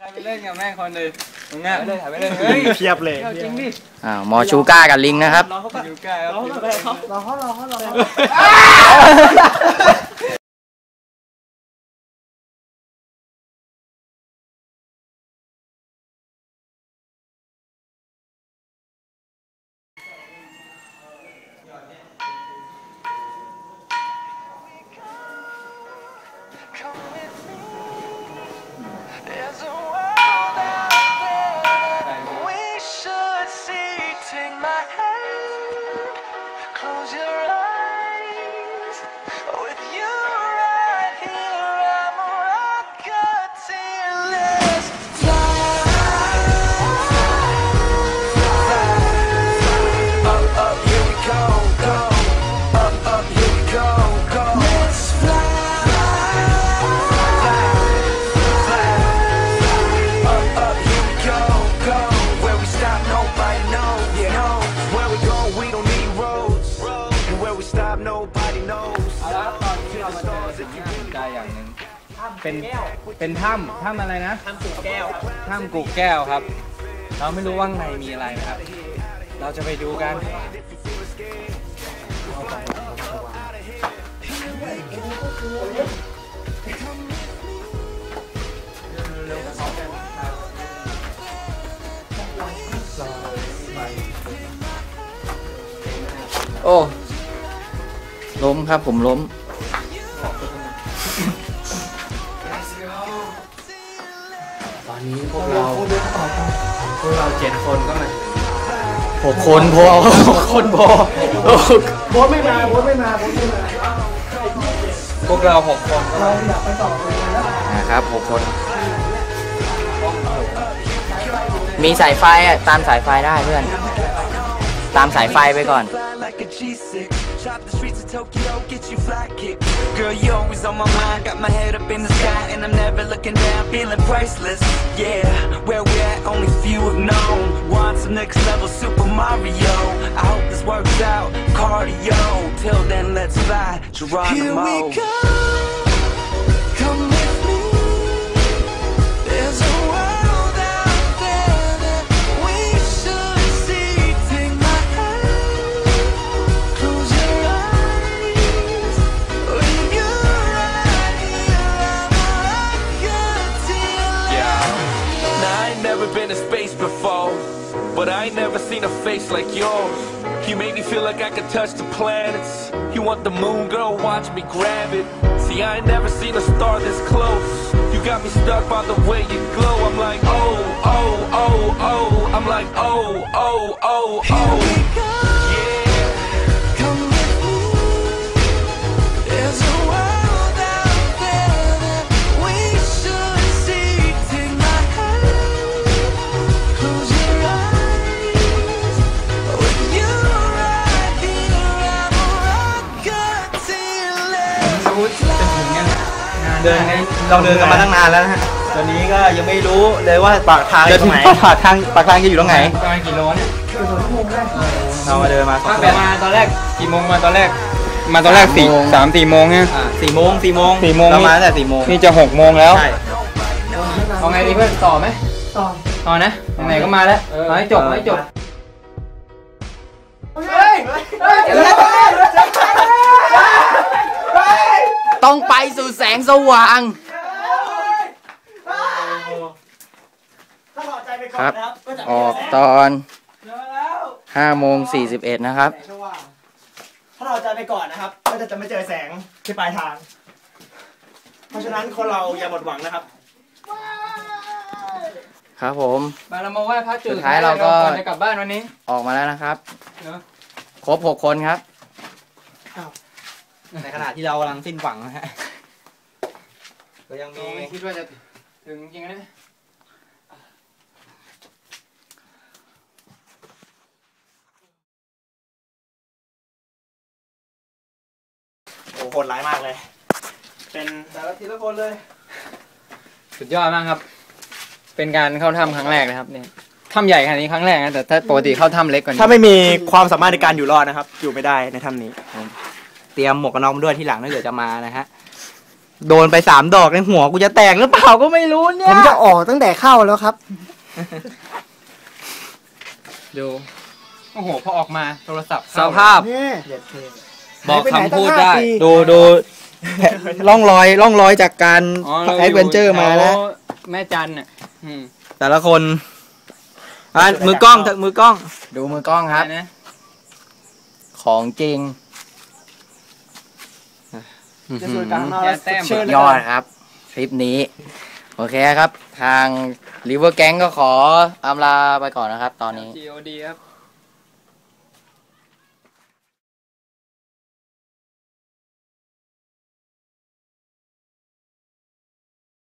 ไปเล่นกับแม่คนเลยตรงนี้เลยถ่ายไปเล่นเฮ้ยเพียบเลยจริงดิมอชูก้ากับลิงนะครับชูก้าครับรอเขาได้อย่างหนึ่งเป็นถ้ำอะไรนะถ้ำกุกแก้วถ้ำกุกแก้วครับเราไม่รู้ว่าข้างในมีอะไรนะครับเราจะไปดูกันโอ้ล้มครับผมล้มตอนนี้พวกเรา7 คนก็มา6 คนพอ6 คนพอโบ๊ทไม่มาพวกเรา6 คนก็มานะครับ6 คนมีสายไฟตามสายไฟได้เพื่อนตามสายไฟไปก่อนChop the streets of Tokyo, get you fly kick. Girl, you always on my mind. Got my head up in the sky, and I'm never looking down, feeling priceless. Yeah, where we at, only few have known. Want some next level Super Mario. I hope this works out. Cardio. Till then, let's fly. Geronimo. Here we go. Come with me. There's a world out there that we should see. Take my hand. Close your eyes. When you're right here, I'm rock till yeah. Now I ain't never been to space before, but I ain't never seen a face like yours. You make me feel like I could touch the planets. You want the moon, girl, watch me grab it. See, I ain't never seen a star this close. You got me stuck by the way you glow. I'm like, oh, oh, oh, oh. I'm like, oh, oh, oh, oh. Here we go. Yeah. Come with me. There's a world out there that we should see. Take my hand. Close your eyes. When you're right here, I'm a rocket till it's เดินเราเดินกันมาตั้งนานแล้วนะฮะตอนนี้ก็ยังไม่รู้เลยว่าปากทางอยู่ตรงไหนปากทางจะอยู่ตรงไหนประมาณกี่โลเนี่ยเรามาเดินมามาตอนแรกกี่โมงมาตอนแรก4 โมงเนี่ย 4 โมงเรามาตั้งแต่4 โมงนี่จะ6 โมงแล้วใช่เอาไงดีเพื่อนต่อไหมต่อนะไหนก็มาแล้วให้จบต้องไปสู่แสงสว่างครับออกตอน5:41นะครับถ้าเราจะไปก่อนนะครับก็จะไม่เจอแสงที่ปลายทางเพราะฉะนั้นคนเราอย่าหมดหวังนะครับครับผมเรามาไหว้พระจุดสุดท้ายเราก็จะกลับบ้านวันนี้ออกมาแล้วนะครับครบ6 คนครับในขณะที่เรากำลังสิ้นหวังนะฮะก็ยังมีคิดว่าจะถึงจริงนะโอ้โหดร้ายมากเลยเป็นแต่ละทีละคนเลยสุดยอดมากครับเป็นการเข้าถ้ำครั้งแรกนะครับเนี่ยถ้ำใหญ่ขนาดนี้ครั้งแรกนะแต่ถ้าปกติเข้าถ้ำเล็กกว่านี้ถ้าไม่มีความสามารถในการอยู่รอดนะครับอยู่ไม่ได้ในถ้ำนี้เตรียมหมวกกันน็อกด้วยที่หลังถ้าเกิดจะมานะฮะโดนไป3 ดอกในหัวกูจะแตกหรือเปล่าก็ไม่รู้เนี่ผยมจะออกตั้งแต่เข้าแล้วครับดูโอ้โหพอออกมาโทรศัพท์สภาพนี่บอกคำพูดหายไปไหนตั้งได้ 5 ปีดูร่องรอยจากการ แอดเวนเจอร์มาแล้วแม่จันน่ะอืมแต่ละคนมือกล้องมือกล้อง ดูมือกล้องครับอะไรนะของจริงจะสูดกลางนอกอย่าแต้มเชิญยอดครับ คลิปนี้ โอเคครับ ทาง River Gang ก็ขออำลาไปก่อนนะครับ ตอนนี้ GOD ครับ